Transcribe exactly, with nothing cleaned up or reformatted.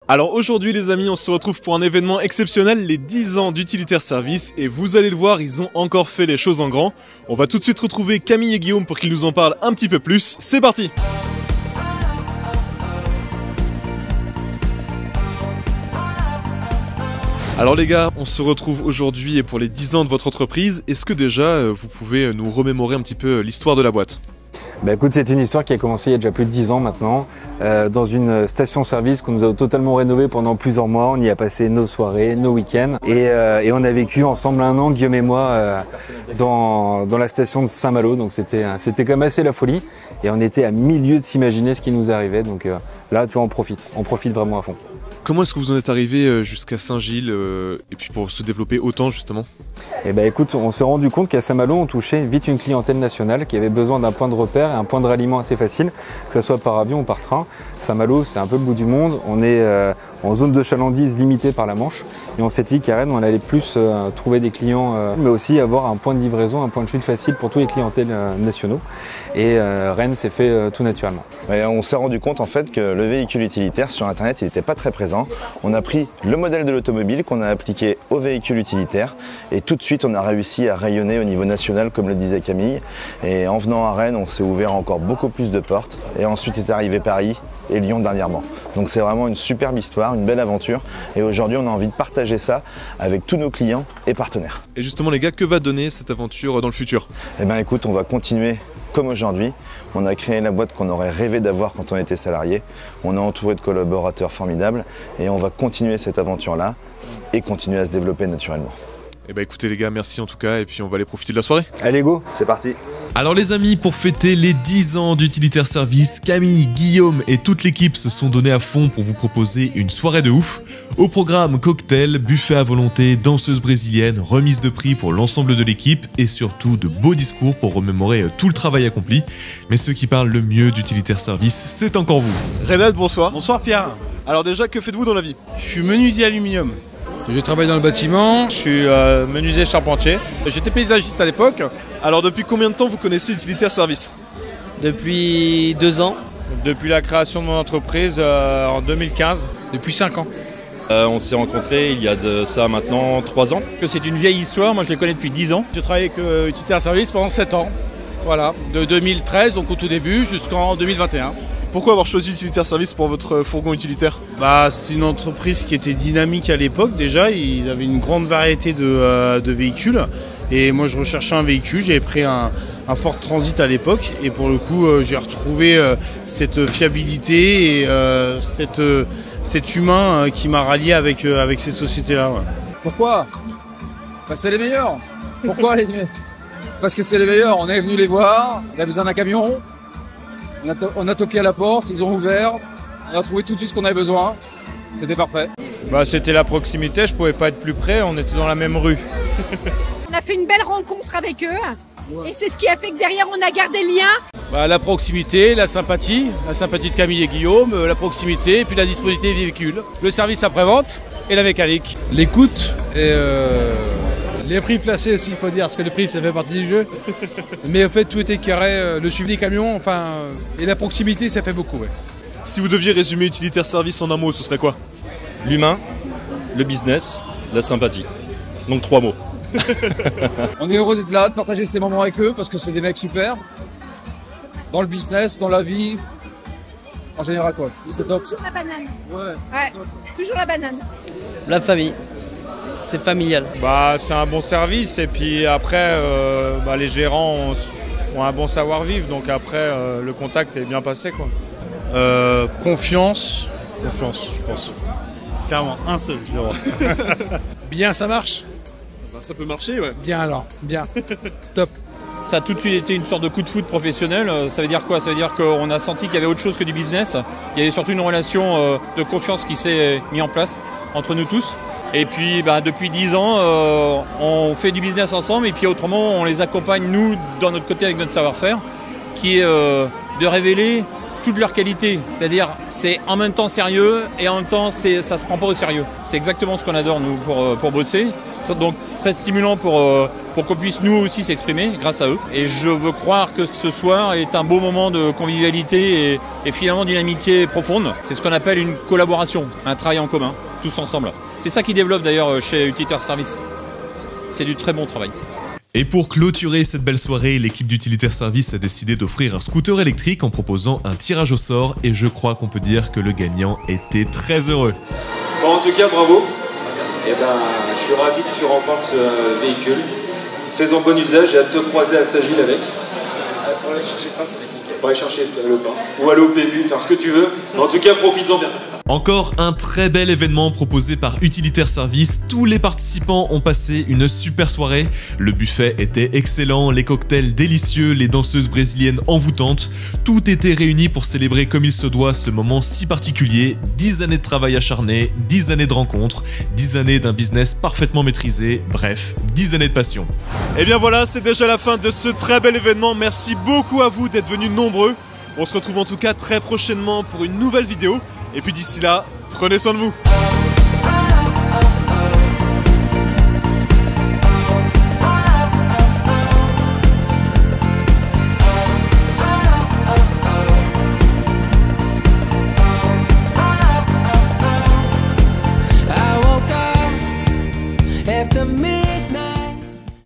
Alors aujourd'hui les amis, on se retrouve pour un événement exceptionnel, les dix ans d'Utilitaire Service, et vous allez le voir, ils ont encore fait les choses en grand. On va tout de suite retrouver Camille et Guillaume pour qu'ils nous en parlent un petit peu plus. C'est parti! Alors les gars, on se retrouve aujourd'hui pour les dix ans de votre entreprise. Est-ce que déjà vous pouvez nous remémorer un petit peu l'histoire de la boîte ? Bah écoute, c'est une histoire qui a commencé il y a déjà plus de dix ans maintenant, euh, dans une station-service qu'on nous a totalement rénovée pendant plusieurs mois. On y a passé nos soirées, nos week-ends, et, euh, et on a vécu ensemble un an, Guillaume et moi, euh, dans, dans la station de Saint-Malo. Donc c'était c'était quand même assez la folie, et on était à mille lieues de s'imaginer ce qui nous arrivait. Donc euh, là, tu vois, on profite, on profite vraiment à fond. Comment est-ce que vous en êtes arrivé jusqu'à Saint-Gilles euh, et puis pour se développer autant justement? Eh ben écoute, on s'est rendu compte qu'à Saint-Malo, on touchait vite une clientèle nationale qui avait besoin d'un point de repère et un point de ralliement assez facile, que ce soit par avion ou par train. Saint-Malo, c'est un peu le bout du monde. On est euh, en zone de chalandise limitée par la Manche. Et on s'est dit qu'à Rennes, on allait plus euh, trouver des clients, euh, mais aussi avoir un point de livraison, un point de chute facile pour tous les clientèles euh, nationaux. Et euh, Rennes s'est fait euh, tout naturellement. Et on s'est rendu compte en fait que le véhicule utilitaire sur internet il n'était pas très présent. On a pris le modèle de l'automobile qu'on a appliqué au véhicule utilitaire et tout de suite on a réussi à rayonner au niveau national comme le disait Camille. Et en venant à Rennes on s'est ouvert encore beaucoup plus de portes et ensuite est arrivé Paris et Lyon dernièrement. Donc c'est vraiment une superbe histoire, une belle aventure et aujourd'hui on a envie de partager ça avec tous nos clients et partenaires. Et justement les gars, que va donner cette aventure dans le futur? Eh bien écoute, on va continuer comme aujourd'hui. On a créé la boîte qu'on aurait rêvé d'avoir quand on était salarié. On est entouré de collaborateurs formidables et on va continuer cette aventure-là et continuer à se développer naturellement. Eh bah écoutez les gars, merci en tout cas et puis on va aller profiter de la soirée. Allez go, c'est parti. Alors les amis, pour fêter les dix ans d'Utilitaire Service, Camille, Guillaume et toute l'équipe se sont donnés à fond pour vous proposer une soirée de ouf. Au programme cocktail, buffet à volonté, danseuse brésilienne, remise de prix pour l'ensemble de l'équipe et surtout de beaux discours pour remémorer tout le travail accompli. Mais ceux qui parlent le mieux d'Utilitaire Service, c'est encore vous. Reynald, bonsoir. Bonsoir Pierre. Alors déjà, que faites-vous dans la vie? Je suis menuisier aluminium. Je travaille dans le bâtiment. Je suis euh, menuisier charpentier. J'étais paysagiste à l'époque. Alors depuis combien de temps vous connaissez Utilitaire Service? Depuis deux ans. Depuis la création de mon entreprise euh, en deux mille quinze. Depuis cinq ans. Euh, on s'est rencontrés il y a de ça maintenant trois ans. C'est une vieille histoire, moi je les connais depuis dix ans. J'ai travaillé avec euh, Utilitaire Service pendant sept ans. Voilà, de deux mille treize, donc au tout début, jusqu'en deux mille vingt et un. Pourquoi avoir choisi Utilitaire Service pour votre fourgon utilitaire? Bah, c'est une entreprise qui était dynamique à l'époque déjà, il avait une grande variété de, euh, de véhicules. Et moi je recherchais un véhicule, j'avais pris un, un Ford Transit à l'époque et pour le coup euh, j'ai retrouvé euh, cette fiabilité et euh, cette, euh, cet humain euh, qui m'a rallié avec, euh, avec ces sociétés-là. Ouais. Pourquoi? Bah, c'est les meilleurs. Pourquoi les meilleurs? Parce que c'est les meilleurs, on est venu les voir, on a besoin d'un camion, on a, on a toqué à la porte, ils ont ouvert, on a trouvé tout de suite ce qu'on avait besoin, c'était parfait. Bah, c'était la proximité, je pouvais pas être plus près, on était dans la même rue. On a fait une belle rencontre avec eux et c'est ce qui a fait que derrière on a gardé le lien. Bah, la proximité, la sympathie, la sympathie de Camille et Guillaume, la proximité et puis la disponibilité des véhicules, le service après-vente et la mécanique. L'écoute et euh, les prix placés aussi, il faut dire, parce que le prix ça fait partie du jeu. Mais en fait tout était carré, le suivi des camions, enfin, et la proximité ça fait beaucoup. Ouais. Si vous deviez résumer Utilitaire Service en un mot, ce serait quoi? L'humain, le business, la sympathie. Donc trois mots. On est heureux d'être là, de partager ces moments avec eux, parce que c'est des mecs super. Dans le business, dans la vie, en général quoi. C'est top. Toujours la banane. Ouais. Ouais, toujours la banane. La famille, c'est familial. Bah, c'est un bon service et puis après euh, bah, les gérants ont, ont un bon savoir-vivre donc après euh, le contact est bien passé quoi. Euh, confiance, confiance je pense. Clairement, un seul je le vois. Bien ça marche? Bah, ça peut marcher ouais. Bien alors, bien. Top. Ça a tout de suite été une sorte de coup de foot professionnel. Ça veut dire quoi? Ça veut dire qu'on a senti qu'il y avait autre chose que du business. Il y avait surtout une relation de confiance qui s'est mise en place entre nous tous. Et puis bah, depuis dix ans, euh, on fait du business ensemble et puis autrement on les accompagne nous dans notre côté avec notre savoir-faire qui est euh, de révéler toutes leurs qualités. C'est-à-dire, c'est en même temps sérieux et en même temps, c'est, ça se prend pas au sérieux. C'est exactement ce qu'on adore, nous, pour, pour bosser. C'est donc très stimulant pour, pour qu'on puisse, nous aussi, s'exprimer grâce à eux. Et je veux croire que ce soir est un beau moment de convivialité et, et finalement d'une amitié profonde. C'est ce qu'on appelle une collaboration, un travail en commun, tous ensemble. C'est ça qui développe d'ailleurs chez Utilitaire Service. C'est du très bon travail. Et pour clôturer cette belle soirée, l'équipe d'Utilitaire Service a décidé d'offrir un scooter électrique en proposant un tirage au sort et je crois qu'on peut dire que le gagnant était très heureux. Bon, en tout cas, bravo. Et ben, je suis ravi que tu remportes ce véhicule. Faisons bon usage et à te croiser à Sagil avec. Pour aller chercher pas, pour aller chercher le pain. Ou aller au P M U, faire ce que tu veux. Mais en tout cas, profites-en bien. Encore un très bel événement proposé par Utilitaire Service. Tous les participants ont passé une super soirée. Le buffet était excellent, les cocktails délicieux, les danseuses brésiliennes envoûtantes. Tout était réuni pour célébrer comme il se doit ce moment si particulier. dix années de travail acharné, dix années de rencontres, dix années d'un business parfaitement maîtrisé. Bref, dix années de passion. Et bien voilà, c'est déjà la fin de ce très bel événement. Merci beaucoup à vous d'être venus nombreux. On se retrouve en tout cas très prochainement pour une nouvelle vidéo. Et puis d'ici là, prenez soin de vous.